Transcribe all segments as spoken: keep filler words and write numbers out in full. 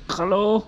Hello。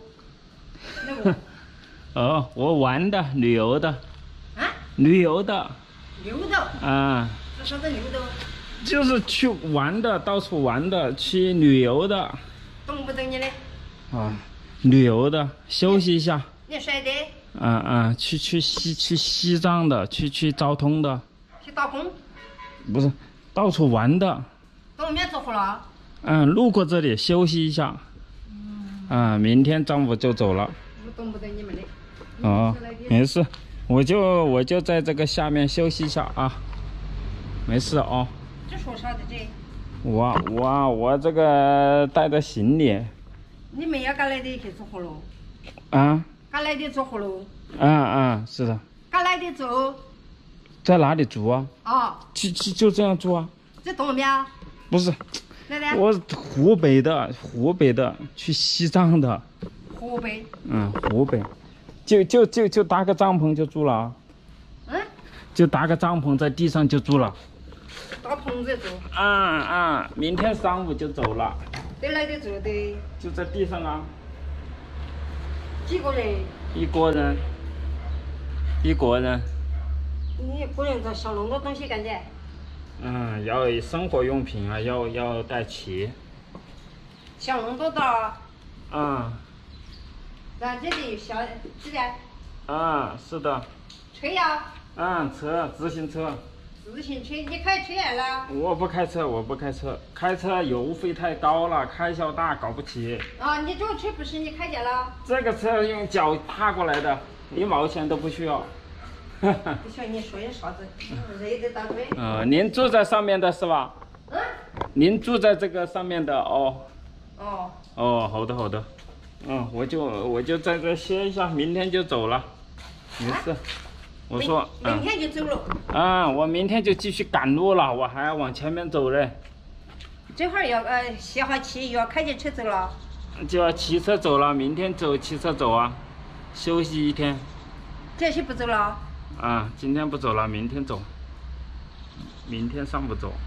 哦，我玩的，旅游的。 啊？ 旅游的。 溜达。 啊。 这啥子溜达？ 就是去玩的，到处玩的，去旅游的。 懂不懂你的？ 啊，旅游的，休息一下。 你谁的？ 嗯嗯，去去西去西藏的，去去昭通的。 去打工？ 不是，到处玩的。 到我们家做活了？ 嗯，路过这里休息一下。嗯。啊，明天中午就走了。 我懂不懂你们的？ 哦，没事，我就我就在这个下面休息一下啊，没事哦。 这说啥的这？ 我我我这个带着行李。 你们也刚来的去做活喽？ 啊？ 刚来的做活喽？ 嗯嗯，是的。 刚来的做。 在哪里住啊？ 哦。 就就就这样住啊？ 在东边。 不是。 哪里？ 我湖北的，湖北的，去西藏的。 湖北。 嗯，湖北。就就就就搭个帐篷就住了啊。 嗯。 就搭个帐篷在地上就住了。 搭棚子住。 嗯嗯，明天上午就走了。 在哪里住的？ 就在地上啊。 几个人？ 一个人。一个人。 你一个人咋想那么多东西干的？ 嗯，要生活用品啊，要要带齐。 想那么多的。 嗯。 然后这里下几点？ 嗯，是的。 车呀？ 嗯，车，自行车。 自行车，你开车来了？ 我不开车，我不开车，开车油费太高了，开销大，搞不起。 啊，你这个车不是你开的了？ 这个车用脚踏过来的，一毛钱都不需要。 不晓得你说的啥子，热得打腿。 呃，您住在上面的是吧？ 嗯。 您住在这个上面的哦。 哦。 哦，好的好的。嗯，我就我就在这歇一下，明天就走了，没事。我说， 明天就走了。 嗯，我明天就继续赶路了，我还要往前面走嘞。 这会儿要呃歇下气，又要开着车走了。 就要骑车走了，明天走骑车走啊，休息一天。 这些不走了？ 啊，今天不走了，明天走。明天上午走。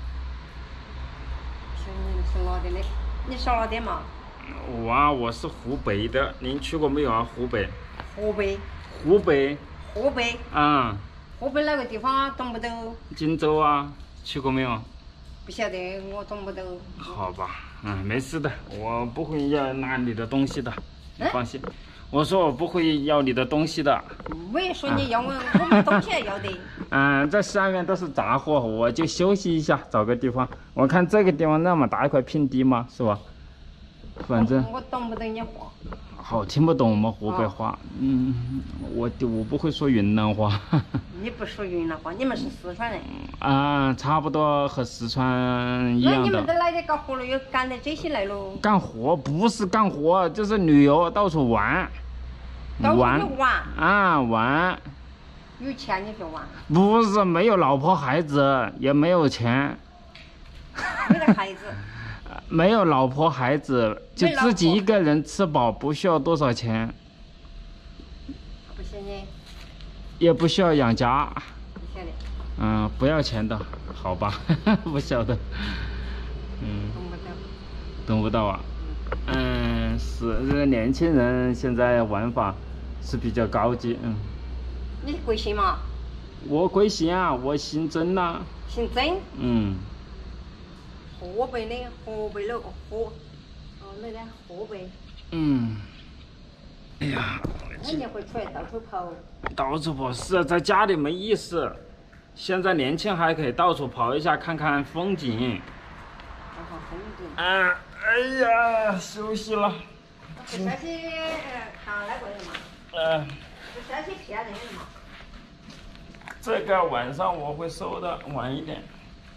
是你是哪的嘞？你是哪的嘛？ 我啊，我是湖北的，您去过没有啊？湖北。 湖北。 湖北。 湖北。 啊、嗯。 湖北哪个地方懂不懂？ 荆州啊，去过没有？ 不晓得，我懂不懂。 好吧，嗯，没事的，我不会要拿你的东西的，你放心。嗯、我说我不会要你的东西的。 我也说你要我，我们东西也要的。 嗯，这下面都是杂货，我就休息一下，找个地方。我看这个地方那么大一块平地嘛，是吧？反正我懂不懂你话？ 好听不懂我们湖北话，哦、嗯，我我不会说云南话。 你不说云南话，你们是四川人。 啊，差不多和四川一样的。 那你们都来这干活了，又干的这些来喽？ 干活不是干活，就是旅游，到处玩。 到处玩。玩啊，玩。 有钱你就玩。 不是，没有老婆孩子，也没有钱。 没得孩子。 没有老婆孩子，就自己一个人吃饱，不需要多少钱。 不行呢。也不需要养家。 不晓得。 嗯，不要钱的，好吧？不晓得。嗯。 懂不懂？ 懂不到啊？嗯，是这个年轻人现在玩法是比较高级，嗯。 你贵姓嘛？ 我贵姓啊，我姓曾呐。 姓曾？ 嗯。 河北的，河北那个河，哦，那个河北。 嗯。哎呀。 那你会出来到处跑？ 到处跑是在家里没意思，现在年轻还可以到处跑一下，看看风景。 看看风景。 啊，哎呀，休息了。 不下去看那个人嘛？ 嗯。 不下去骗人嘛？ 这个晚上我会收的，晚一点。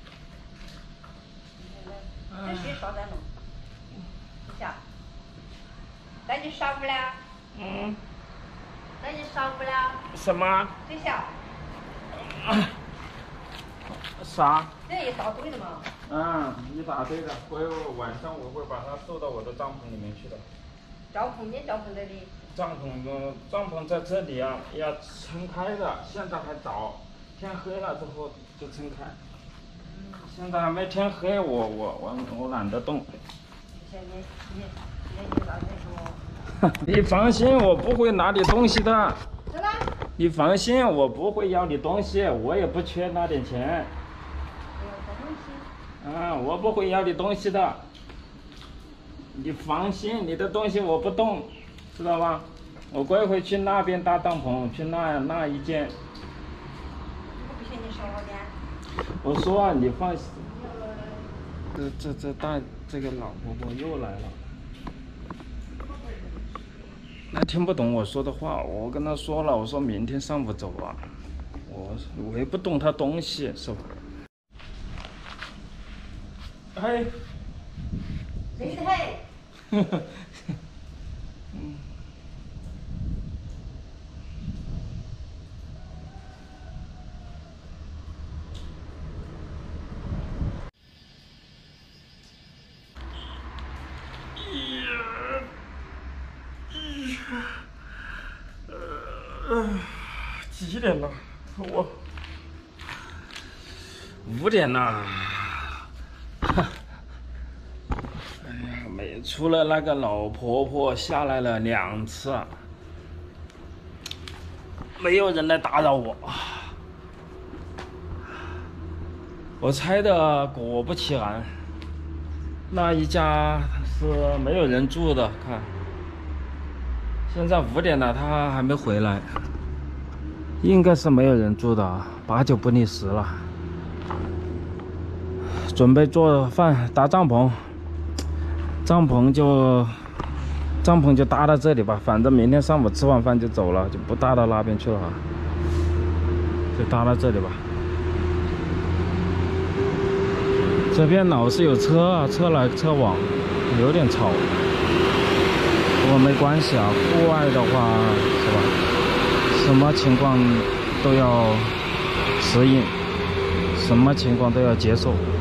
这些啥在弄？你想？那你少不了？ 嗯。 那你少不了？ 什么？ 这下。 啥？ 这一大堆的嘛。 嗯，一大堆的，回晚上我会把它收到我的帐篷里面去的。 帐篷，你帐篷在里？ 帐篷的帐篷在这里啊，要撑开的，现在还早，天黑了之后就撑开。现在还没天黑，我我我我懒得动。 现你你你你老再说。 你放心，我不会拿你东西的。 是吧？ 你放心，我不会要你东西，我也不缺那点钱。 不要这东西。 啊，我不会要你东西的。你放心，你的东西我不动，知道吗？我过一会去那边搭帐篷，去那那一间。 我不信你说我的。 我说啊，你放心。这这这大这个老婆婆又来了。他听不懂我说的话，我跟他说了，我说明天上午走啊，我我也不动他东西，是吧？嘿， 谁的嘿？ 呵呵，嗯。呃，几点了？我五点了。哎呀，没除了那个老婆婆下来了两次，没有人来打扰我。我猜的果不其然，那一家是没有人住的。看。现在五点了，他还没回来，应该是没有人住的，八九不离十了。准备做饭，搭帐篷，帐篷就帐篷就搭到这里吧，反正明天上午吃完饭就走了，就不搭到那边去了，就搭到这里吧。这边老是有车啊，车来车往，有点吵。不过没关系啊，户外的话是吧？什么情况都要适应，什么情况都要接受。